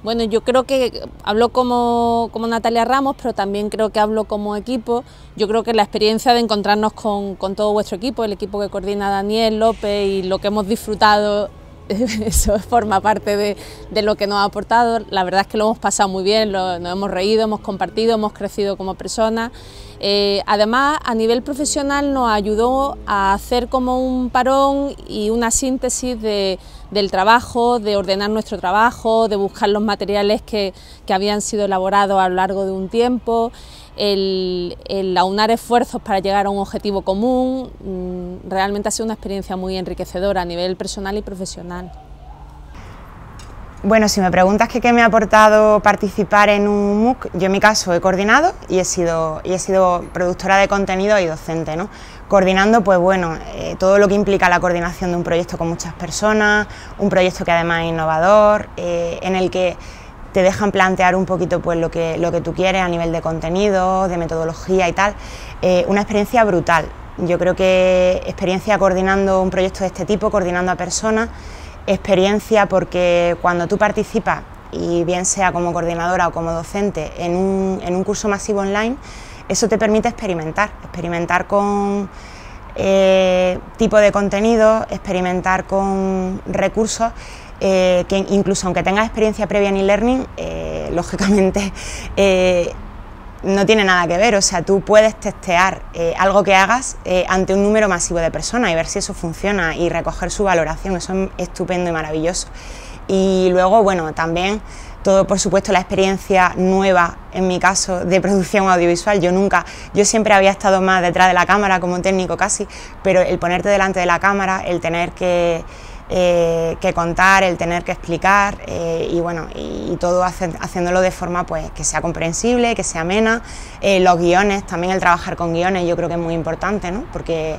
Bueno, yo creo que hablo como Natalia Ramos, pero también creo que hablo como equipo. Yo creo que la experiencia de encontrarnos con todo vuestro equipo, el equipo que coordina Daniel López, y lo que hemos disfrutado, eso forma parte de lo que nos ha aportado. La verdad es que lo hemos pasado muy bien, nos hemos reído, hemos compartido, hemos crecido como personas. Además, a nivel profesional nos ayudó a hacer como un parón y una síntesis del trabajo, de ordenar nuestro trabajo, de buscar los materiales que habían sido elaborados a lo largo de un tiempo, el aunar esfuerzos para llegar a un objetivo común. Realmente ha sido una experiencia muy enriquecedora a nivel personal y profesional. Bueno, si me preguntas que qué me ha aportado participar en un MOOC, yo en mi caso he coordinado y he sido productora de contenido y docente, ¿no? Coordinando, pues bueno, todo lo que implica la coordinación de un proyecto con muchas personas, un proyecto que además es innovador, en el que te dejan plantear un poquito pues lo que tú quieres a nivel de contenido, de metodología y tal. Una experiencia brutal. Yo creo que experiencia coordinando un proyecto de este tipo, coordinando a personas, experiencia porque cuando tú participas, y bien sea como coordinadora o como docente, en un curso masivo online, eso te permite experimentar con tipo de contenido, experimentar con recursos que incluso aunque tengas experiencia previa en e-learning, lógicamente no tiene nada que ver. O sea, tú puedes testear algo que hagas ante un número masivo de personas y ver si eso funciona y recoger su valoración. Eso es estupendo y maravilloso. Y luego, bueno, también todo, por supuesto, la experiencia nueva, en mi caso, de producción audiovisual. Yo siempre había estado más detrás de la cámara como técnico casi, pero el ponerte delante de la cámara, el tener que contar, el tener que explicar y bueno, y todo haciéndolo de forma pues que sea comprensible, que sea amena. Los guiones, también el trabajar con guiones yo creo que es muy importante, ¿no? Porque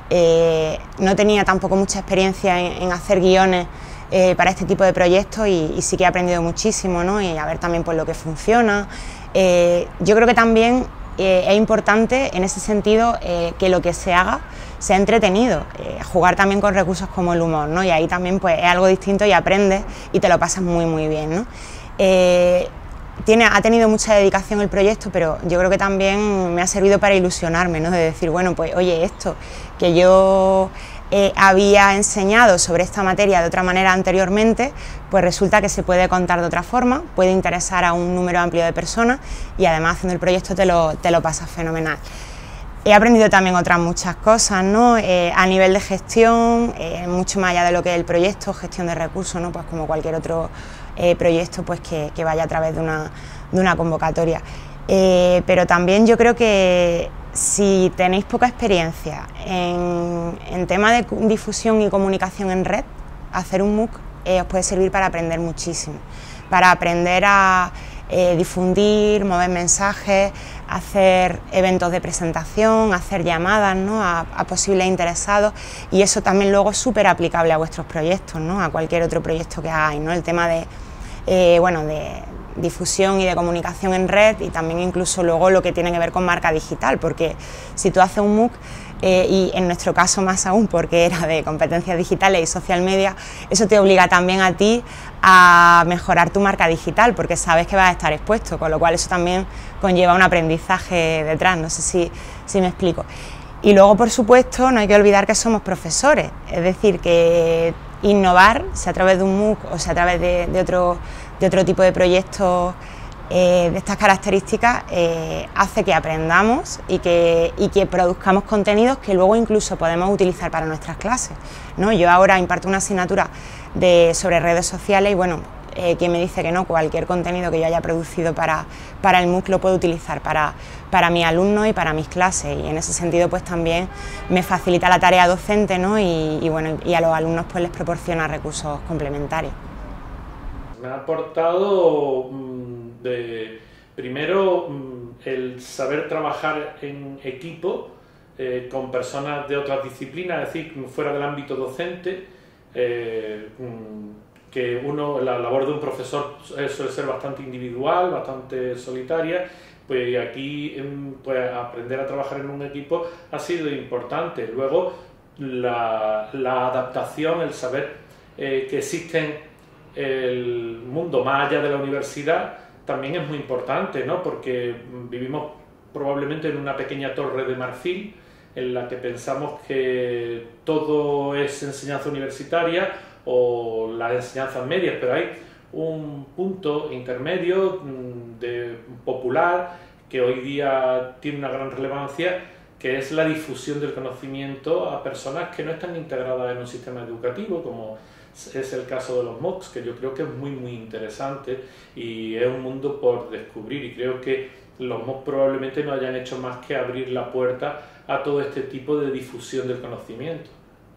no tenía tampoco mucha experiencia en hacer guiones para este tipo de proyectos y sí que he aprendido muchísimo, ¿no? Y a ver también pues lo que funciona. Yo creo que también es importante en ese sentido que lo que se haga sea entretenido, jugar también con recursos como el humor, ¿no? Y ahí también pues es algo distinto y aprendes y te lo pasas muy bien, ¿no? Ha tenido mucha dedicación el proyecto, pero yo creo que también me ha servido para ilusionarme, ¿no? De decir, bueno, pues oye, esto que yo había enseñado sobre esta materia de otra manera anteriormente, pues resulta que se puede contar de otra forma, puede interesar a un número amplio de personas y además haciendo el proyecto te lo pasas fenomenal. He aprendido también otras muchas cosas, ¿no? A nivel de gestión, mucho más allá de lo que es el proyecto, gestión de recursos, ¿no? Pues como cualquier otro proyecto pues que vaya a través de una convocatoria. Pero también yo creo que si tenéis poca experiencia en tema de difusión y comunicación en red, hacer un MOOC os puede servir para aprender muchísimo, para aprender a difundir, mover mensajes, hacer eventos de presentación, hacer llamadas, ¿no? a posibles interesados, y eso también luego es súper aplicable a vuestros proyectos, ¿no? A cualquier otro proyecto que hagáis, ¿no? El tema de difusión y de comunicación en red, y también incluso luego lo que tiene que ver con marca digital, porque si tú haces un MOOC, y en nuestro caso más aún porque era de competencias digitales y social media, eso te obliga también a ti a mejorar tu marca digital porque sabes que vas a estar expuesto, con lo cual eso también conlleva un aprendizaje detrás, no sé si me explico. Y luego, por supuesto, no hay que olvidar que somos profesores, es decir, que innovar, sea a través de un MOOC o sea a través de otro tipo de proyectos de estas características, hace que aprendamos y que produzcamos contenidos que luego incluso podemos utilizar para nuestras clases, ¿no? Yo ahora imparto una asignatura sobre redes sociales y bueno, quien me dice que no, cualquier contenido que yo haya producido para el MOOC lo puedo utilizar para mis alumnos y para mis clases, y en ese sentido pues también me facilita la tarea docente, ¿no? y bueno, y a los alumnos pues les proporciona recursos complementarios. Me ha aportado primero el saber trabajar en equipo con personas de otras disciplinas, es decir, fuera del ámbito docente, que la labor de un profesor suele ser bastante individual, bastante solitaria, pues aquí pues aprender a trabajar en un equipo ha sido importante. Luego la adaptación, el saber que existen el mundo más allá de la universidad también es muy importante, ¿no? Porque vivimos probablemente en una pequeña torre de marfil en la que pensamos que todo es enseñanza universitaria o las enseñanzas medias, pero hay un punto intermedio popular que hoy día tiene una gran relevancia, que es la difusión del conocimiento a personas que no están integradas en un sistema educativo, como es el caso de los MOOCs, que yo creo que es muy interesante y es un mundo por descubrir, y creo que los MOOCs probablemente no hayan hecho más que abrir la puerta a todo este tipo de difusión del conocimiento.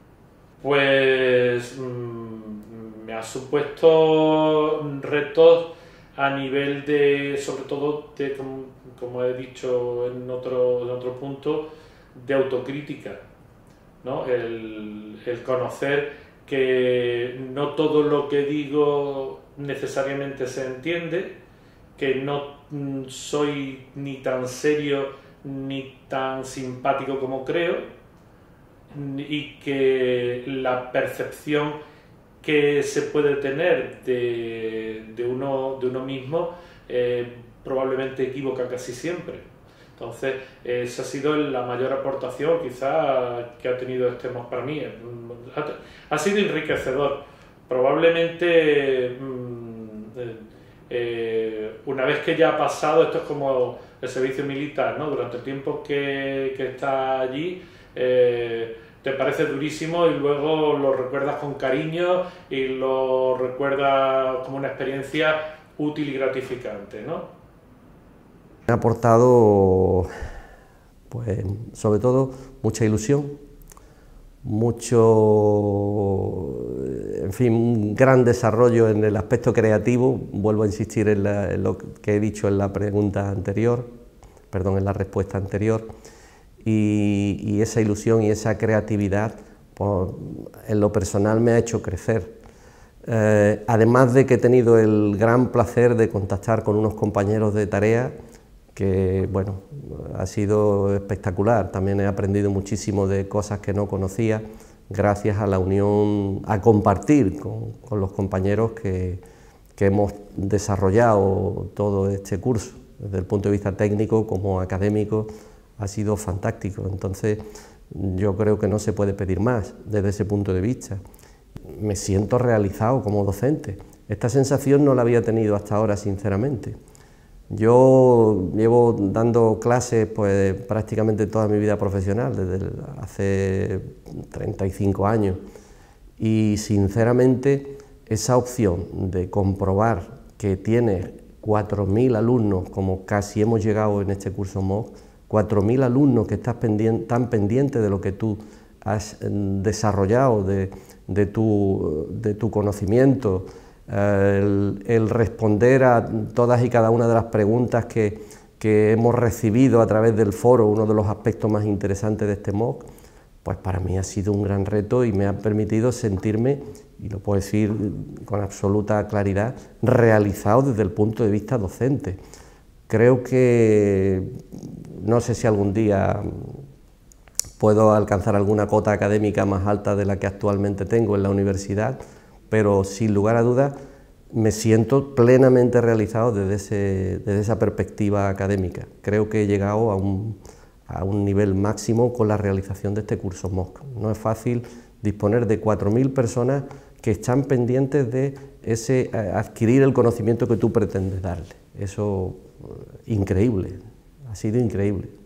Pues me ha supuesto retos a nivel de, sobre todo, de, como he dicho en otro punto, de autocrítica, ¿no? El conocer que no todo lo que digo necesariamente se entiende, que no soy ni tan serio ni tan simpático como creo, y que la percepción que se puede tener de uno mismo probablemente equivoca casi siempre. Entonces, esa ha sido la mayor aportación quizá que ha tenido este MOOC para mí. Ha sido enriquecedor. Probablemente una vez que ya ha pasado, esto es como el servicio militar, ¿no? Durante el tiempo que está allí, te parece durísimo y luego lo recuerdas con cariño y lo recuerdas como una experiencia útil y gratificante, ¿no? Me ha aportado, pues, sobre todo, mucha ilusión, en fin, un gran desarrollo en el aspecto creativo. Vuelvo a insistir en lo que he dicho en la pregunta anterior, perdón, en la respuesta anterior. Y esa ilusión y esa creatividad, pues, en lo personal me ha hecho crecer. Además de que he tenido el gran placer de contactar con unos compañeros de tarea que, bueno, ha sido espectacular. También he aprendido muchísimo de cosas que no conocía gracias a la unión, a compartir con los compañeros que hemos desarrollado todo este curso. Desde el punto de vista técnico como académico ha sido fantástico. Entonces yo creo que no se puede pedir más desde ese punto de vista. Me siento realizado como docente. Esta sensación no la había tenido hasta ahora, sinceramente. Yo llevo dando clases pues prácticamente toda mi vida profesional, desde hace 35 años, y sinceramente esa opción de comprobar que tienes 4.000 alumnos, como casi hemos llegado en este curso MOOC, 4.000 alumnos que están pendientes de lo que tú has desarrollado, de tu conocimiento, el responder a todas y cada una de las preguntas que hemos recibido a través del foro, uno de los aspectos más interesantes de este MOOC, pues para mí ha sido un gran reto y me ha permitido sentirme, y lo puedo decir con absoluta claridad, realizado desde el punto de vista docente. Creo que, no sé si algún día puedo alcanzar alguna cota académica más alta de la que actualmente tengo en la universidad, pero sin lugar a dudas me siento plenamente realizado desde esa perspectiva académica. Creo que he llegado a un nivel máximo con la realización de este curso MOOC. No es fácil disponer de 4.000 personas que están pendientes de adquirir el conocimiento que tú pretendes darle. Eso, increíble, ha sido increíble.